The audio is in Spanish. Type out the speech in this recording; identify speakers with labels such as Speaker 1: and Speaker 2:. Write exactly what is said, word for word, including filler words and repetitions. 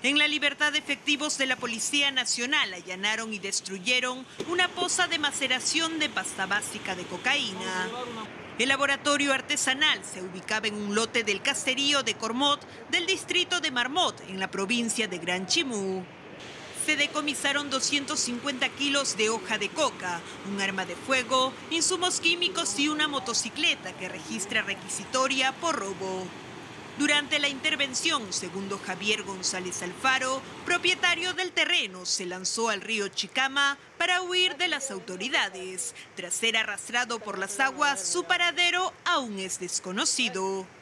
Speaker 1: En La Libertad, efectivos de la Policía Nacional allanaron y destruyeron una poza de maceración de pasta básica de cocaína. El laboratorio artesanal se ubicaba en un lote del caserío de Cormot, del distrito de Marmot, en la provincia de Gran Chimú. Se decomisaron doscientos cincuenta kilos de hoja de coca, un arma de fuego, insumos químicos y una motocicleta que registra requisitoria por robo. Durante la intervención, segundo Javier González Alfaro, propietario del terreno, se lanzó al río Chicama para huir de las autoridades. Tras ser arrastrado por las aguas, su paradero aún es desconocido.